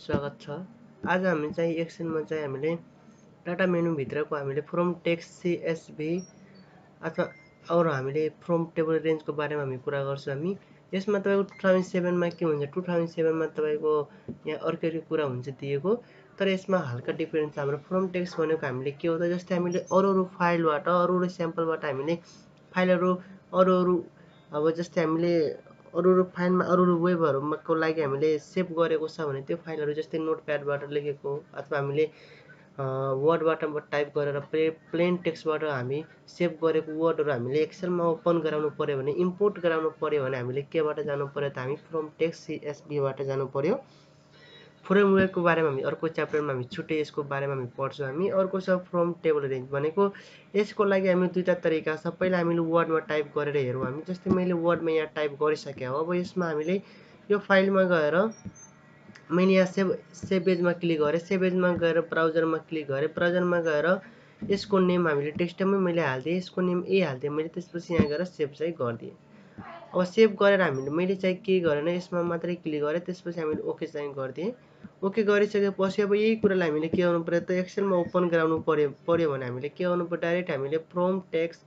स्वागत छ। आज हामी चाहिँ एक्सेलमा चाहिँ हामीले डाटा मेनु भित्रको हामीले फ्रम टेक्स्ट सीएसभी अथवा अरु हामीले फ्रम टेबल रेन्जको बारेमा हामी कुरा गर्छौं। हामी यसमा तपाईको 2007 मा के हुन्छ, 2007 मा तपाईको यहाँ अर्कै कुरा हुन्छ दिएको, तर यसमा हल्का डिफरेन्स छ। हाम्रो फ्रम टेक्स्ट भनेको हामीले के हो त, जस्तै हामीले अरु फाइलबाट अरु स्याम्पलबाट हामीले फाइलहरु अरु अब जस्तै हामीले अरु फाइलमा अरु वेबहरुको लागि हामीले सेभ गरेको छ भने त्यो फाइलहरु जस्तै नोटप्याडबाट लेखेको अथवा हामीले वर्डबाट टाइप गरेर प्लेन टेक्स्टबाट हामी सेभ गरेको वर्डहरु हामीले एक्सेलमा ओपन गराउनु पर्यो भने, इम्पोर्ट गराउनु पर्यो भने हामीले केबाट जानु पर्यो त, हामी फ्रम टेक्स्ट सीएसभी बाट जानु पर्यो। फ्रेमवर्कको बारेमा हामी अर्को च्याप्टरमा हामी छुट्टै यसको बारेमा हामी पढ्छौं। हामी अर्को छ फ्रम टेबल रेन्ज भनेको, यसको लागि हामी दुईटा तरिका छ। पहिला हामीले वर्डमा टाइप गरेर हेरौँ हामी, जस्तै मैले वर्डमा यहाँ टाइप गरिसके हो। अब यसमा हामीले यो फाइलमा गएर मैले यहाँ सेभ एजमा क्लिक गरे, सेभ एजमा गएर ब्राउजरमा क्लिक गरे, ब्राउजरमा गएर यसको नेम हामीले टेक्स्टमै मैले हाल्दिए, यसको नेम ए हाल्दिए मैले, त्यसपछि यहाँ गएर सेभ चाहिँ गर्दिए। अब सेभ गरेर हामीले मैले चाहिँ के गरेन, यसमा मात्रै क्लिक गरे, त्यसपछि हामीले ओके चाहिँ गर्दिए। ओके गरिसकेपछि अब यही कुरालाई हामीले के गर्नु पर्यो त, एक्सेलमा ओपन गराउनु पर्यो भने हामीले के गर्नु पर्यो, डाइरेक्ट हामीले फ्रम टेक्स्ट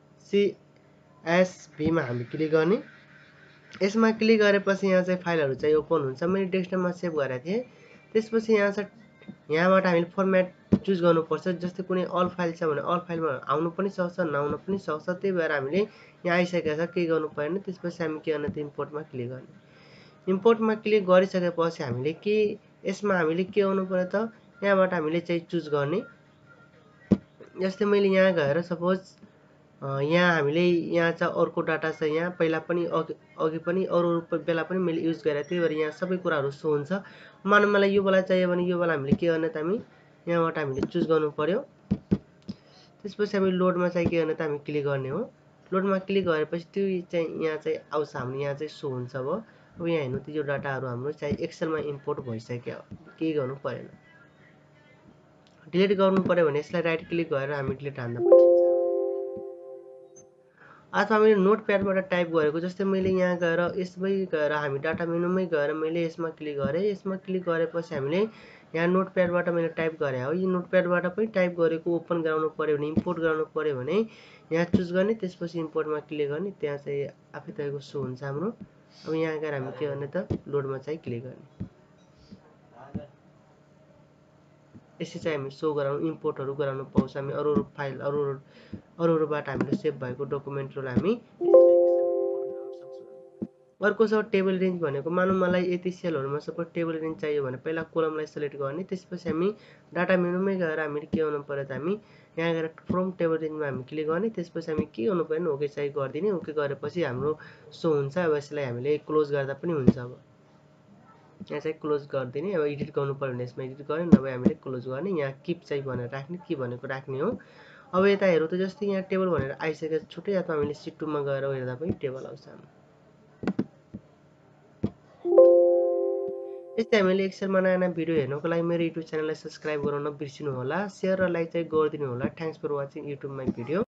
सीएसभी मा हामी क्लिक गर्ने। यसमा क्लिक गरेपछि यहाँ चाहिँ फाइलहरु चाहिँ ओपन हुन्छ। मैले डेस्कटपमा सेभ गरेको थिएँ। त्यसपछि यहाँबाट हामीले फर्मेट चुज गर्नुपर्छ। जस्तै कुनै अल फाइल छ भने अल फाइलमा आउनु पनि सक्छ, नआउनु पनि सक्छ। त्यही भएर हामीले यहाँ आइसकेको छ, के गर्नु पर्दैन। त्यसपछि हामी के गर्ने त, इम्पोर्टमा क्लिक गर्ने। इम्पोर्टमा क्लिक गरिसकेपछि हामीले के यसमा हामीले के गर्नु पर्यो त, यहाँबाट हामीले चाहिँ चुज गर्ने। जस्तै मैले यहाँ गएर सपोज यहाँ हामीले यहाँ चाहिँ अर्को डाटा छ, यहाँ पहिला पनि अघि पनि अरु बेला पनि मैले युज गरेको थिएँ, भएर यहाँ सबै कुराहरु सो हुन्छ। मानौ मलाई यो वाला चाहियो भने यो वाला हामीले के गर्ने त, हामी यहाँबाट हामीले चुज गर्नु पर्यो। त्यसपछि हामी लोडमा चाहिँ के गर्ने त, हामी क्लिक गर्ने हो। लोडमा क्लिक गरेपछि त्यो चाहिँ यहाँ चाहिँ आउँछ, हाम्रो यहाँ चाहिँ सो हुन्छ। अब यहाँ हेर्नु त, यो डाटाहरु हाम्रो चाहिँ एक्सेलमा इम्पोर्ट भइसक्यो, केही गर्नु परेन। डिलिट गर्नु पर्यो भने यसलाई राइट क्लिक गरेर हामी डिलिट हान्दा पनि हुन्छ। अथवा मैले नोटप्याडबाट टाइप गरेको, जस्तै मैले यहाँ गएर यसमै गएर हामी डाटा मेनुमै गएर मैले यसमा क्लिक गरे। यसमा क्लिक गरेपछि हामीले यहाँ नोटप्याडबाट मैले टाइप गरे हो। यो नोटप्याडबाट पनि टाइप गरेको ओपन गराउनु पर्यो भने, इम्पोर्ट गराउनु पर्यो भने यहाँ चुज गर्ने, त्यसपछि इम्पोर्टमा क्लिक गर्ने, त्यहाँ चाहिँ आफै तपाईको सो हुन्छ हाम्रो। अब यहाँ गएर हामी के गर्ने त, लोडमा चाहिँ क्लिक गर्ने। यसै चाहिँ हामी सो गराउनु, इम्पोर्टहरु गराउनु पाउँछ। हामी अरु फाइल अरुबाट हामीले सेभ भएको डकुमेन्टहरुलाई हामी अर्को छ टेबल रेन्ज भनेको, मानौ मलाई यति सेलहरुमा सपोज टेबल रेन्ज चाहियो भने पहिला कोलमलाई सिलेक्ट गर्ने। त्यसपछि हामी डाटा मेनुमै गएर हामीले के गर्नु पर्यो त, हामी यहाँ गएर फ्रम टेबल रेन्जमा हामी क्लिक गर्ने। त्यसपछि हामी के गर्नु पर्यो, ओके चाहिँ गर्दिने। ओके गरेपछि हाम्रो सो हुन्छ। अब यसलाई हामीले क्लोज गर्दा पनि हुन्छ। अब यहाँ चाहिँ क्लोज गर्दिने। अब एडिट गर्नु पर्यो भने यसमा एडिट गर्ने, नभए हामीले क्लोज गर्ने। यहाँ किप चाहिँ भनेर राख्ने, के भनेको राख्ने हो। अब यता हेरौँ त, जस्तै यहाँ टेबल भनेर आइसकेको छुट्टै, अथवा हामीले सिट 2 मा गएर हेर्दा पनि टेबल आउँछ। यस्तै हामीले एक्सेलमा नयाँ नयाँ भिडियो हेर्नको लागि मेरो युट्युब च्यानललाई सब्स्क्राइब गराउन नबिर्सिनु होला। शेयर र लाइक चाहिँ गरिदिनु होला। Thanks for watching YouTube my video.